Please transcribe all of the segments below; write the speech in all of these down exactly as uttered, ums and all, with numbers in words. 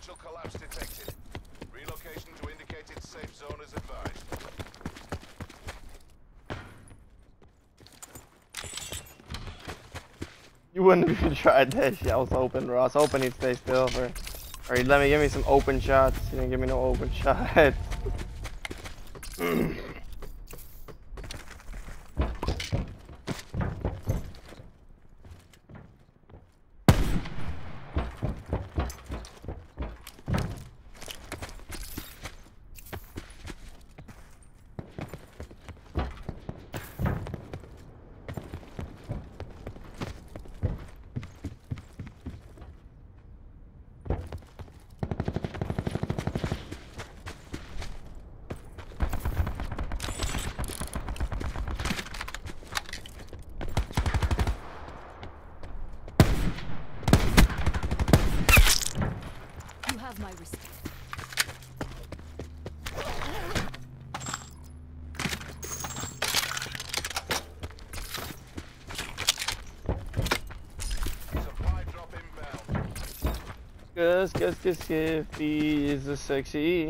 Potential collapse detected. Relocation to indicated safe zone is advised. You wouldn't have even tried that shit. I was hoping, bro. I was hoping he'd stay still for. Or he'd let me give me some open shots. He didn't give me no open shots. My respect. Supply drop inbound. Cause, cause, cause, if he is a sexy.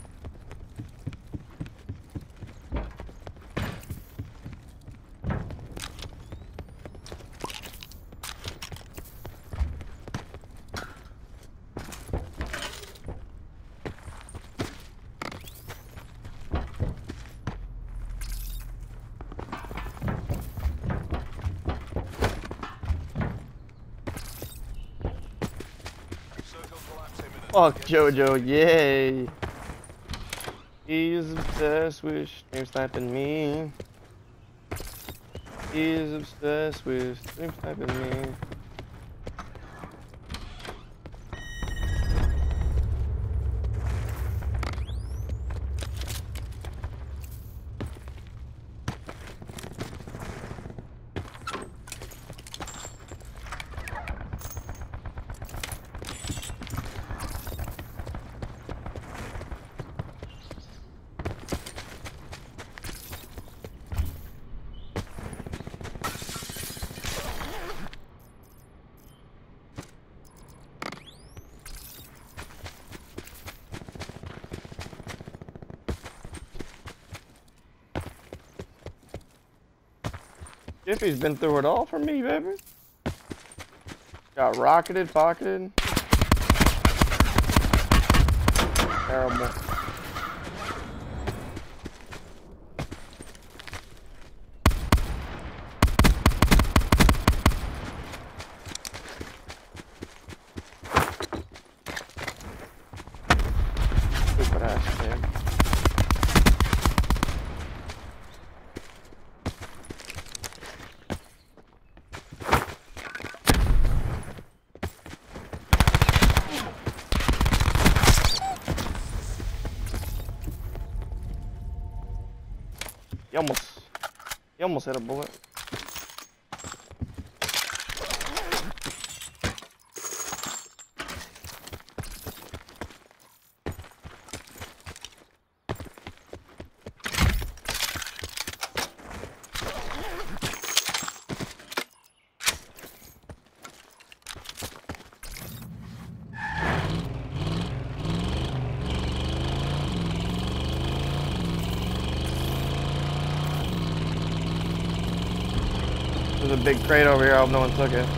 Fuck JoJo, yay! He's obsessed with stream sniping me. He's obsessed with stream sniping me. Jiffy's been through it all for me, baby. Got rocketed, pocketed. Terrible. Stupid ass kid. You almost, you almost hit a bullet. There's a big crate over here. I hope no one took it.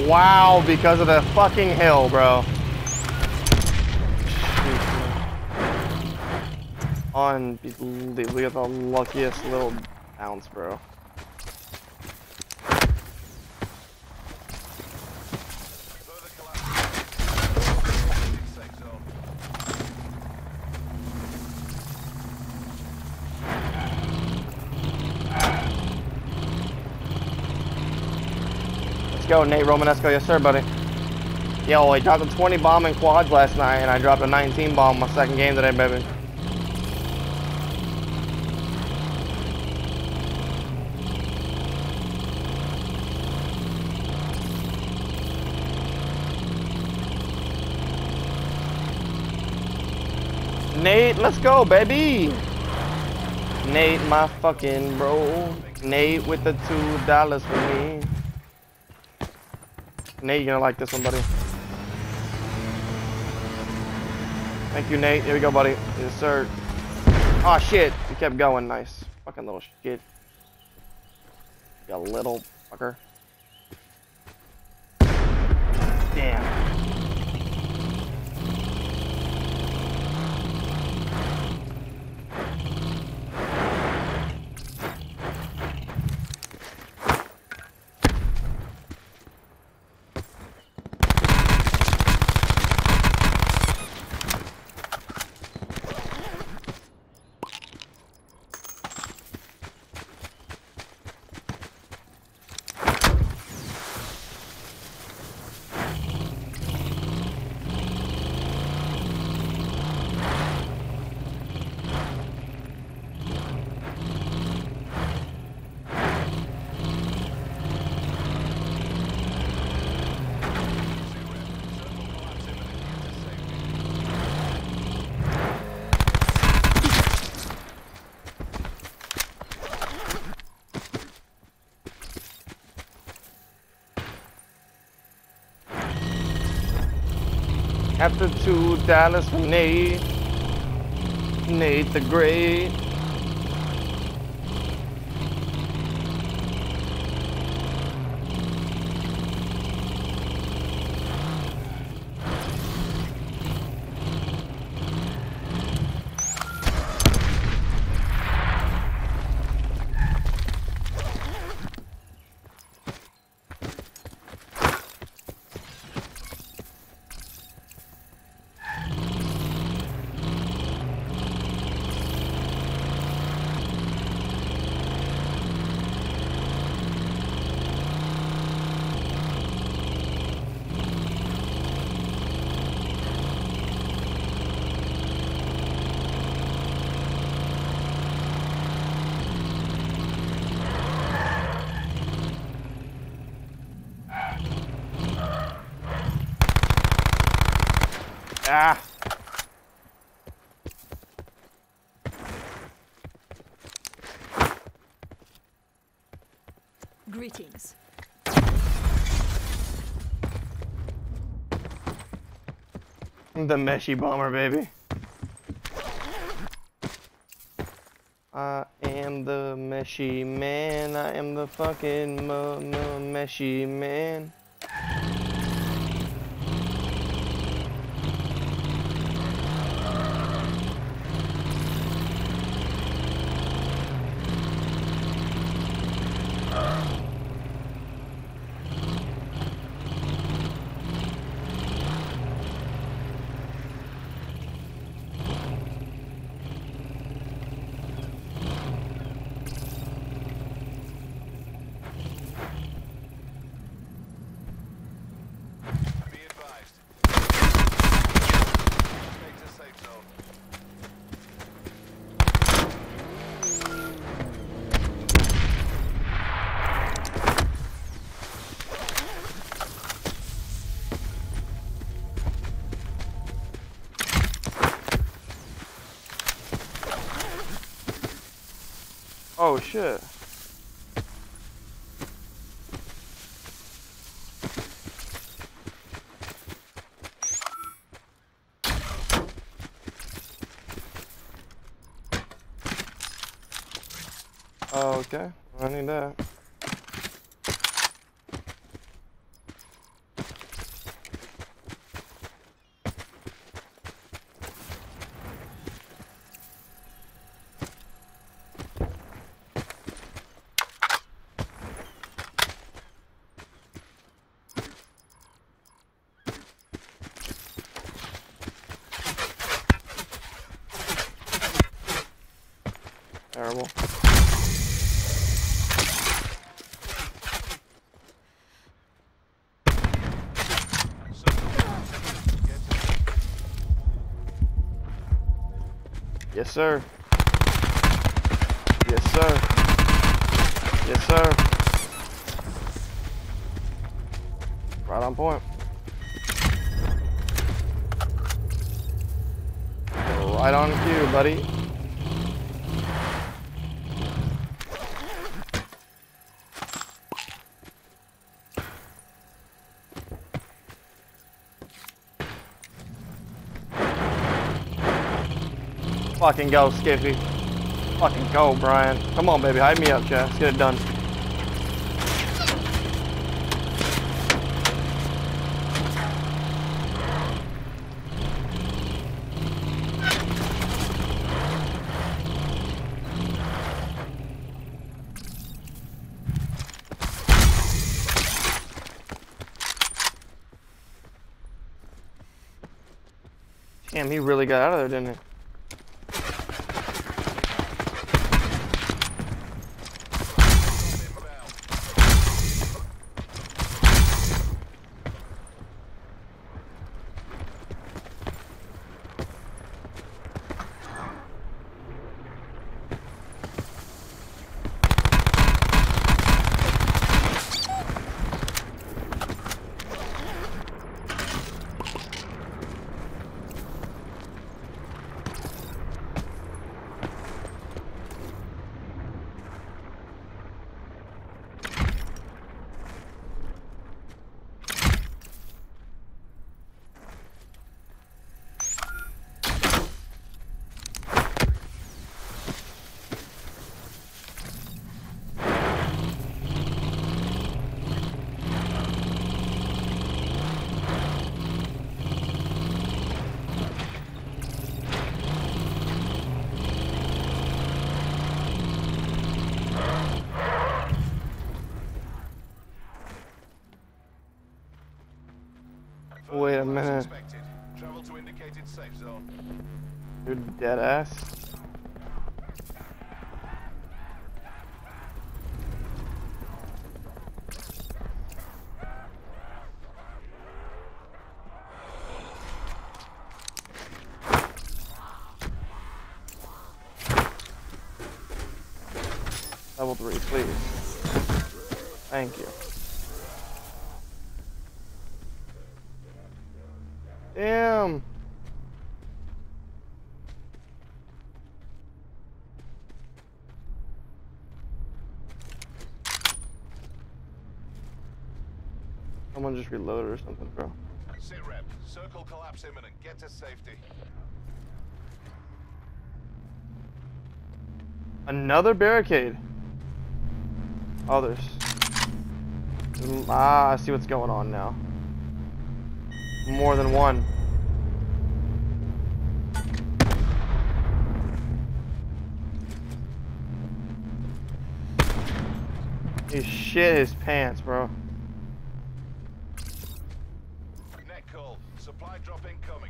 Wow, because of the fucking hill, bro. Unbelievable. Look at the luckiest little bounce, bro. Let's go, Nate Romanesco. Yes, sir, buddy. Yo, I dropped a twenty bomb in quads last night, and I dropped a nineteen bomb my second game today, baby. Nate, let's go, baby. Nate, my fucking bro. Nate with the two dollars for me. Nate, you're gonna like this one, buddy. Thank you, Nate. Here we go, buddy. Yes, sir. Oh shit! You kept going. Nice. Fucking little shit. You little fucker. Damn. After two dollars from Nate, Nate the Great. Ah. Greetings. The meshy bomber, baby. I am the meshy man. I am the fucking m m meshy man. Oh shit. Oh, okay. I need that. Yes, sir. Yes, sir. Yes, sir. Right on point. Right on cue, buddy. Fucking go, Skippy. Fucking go, Brian. Come on, baby. Hype me up, chat. Let's get it done. Damn, he really got out of there, didn't he? Wait a minute. Travel to indicated safe zone. You're dead ass. Level three, please. Thank you. Damn. Someone just reloaded or something, bro. Sit rep. Circle collapse imminent. Get to safety. Another barricade. Oh, there's... Ah, I see what's going on now. More than one. He shit his pants, bro. Net call. Supply drop incoming.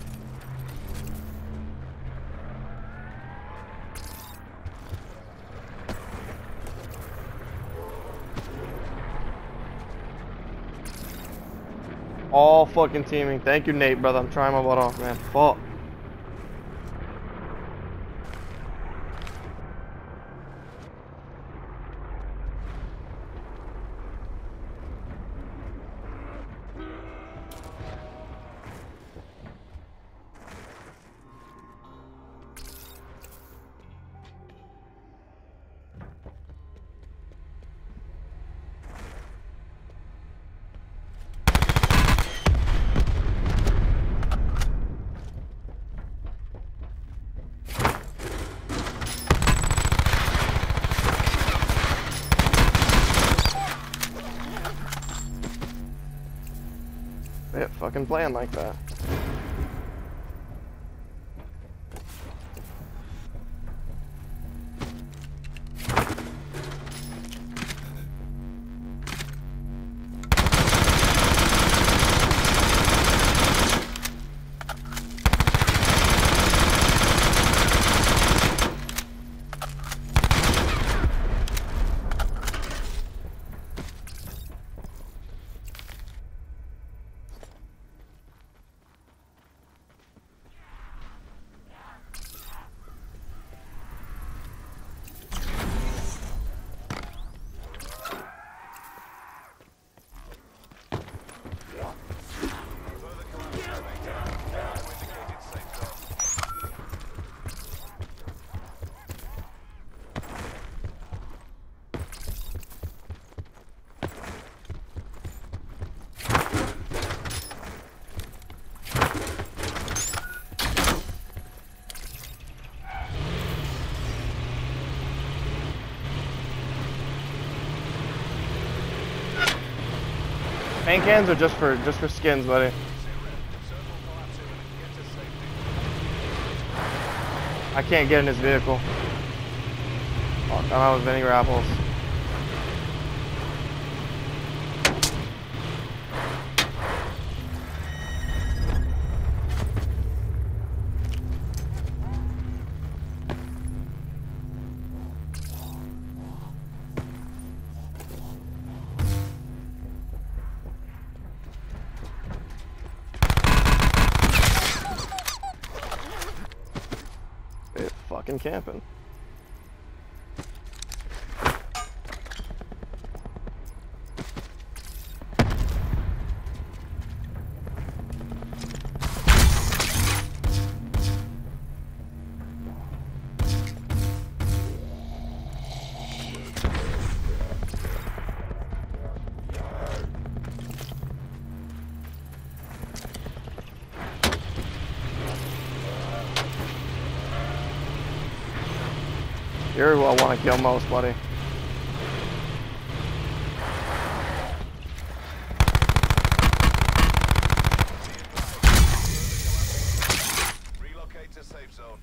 All fucking teaming. Thank you, Nate, brother. I'm trying my butt off, man. Fuck. Yeah, fucking playing like that. Paint cans are just for just for skins, buddy. I can't get in his vehicle. Oh, I'm out with vinegar apples. They're fucking camping. You're who I want to kill most, buddy. Relocate to safe zone.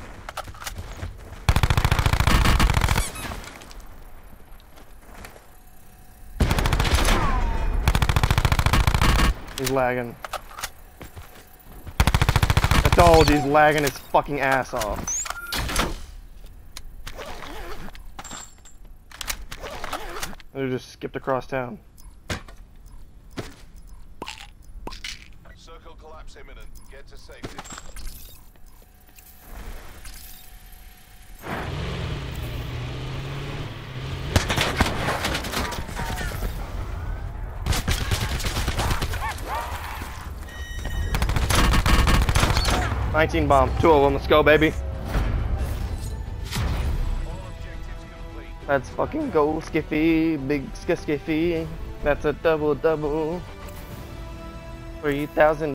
He's lagging. I told you he's lagging his fucking ass off. They just skipped across town. Circle collapse imminent. Get to safety. nineteen bomb. Two of them. Let's go, baby. Let's fucking go, Skiffy. Big sk Skiffy. That's a double double. three thousand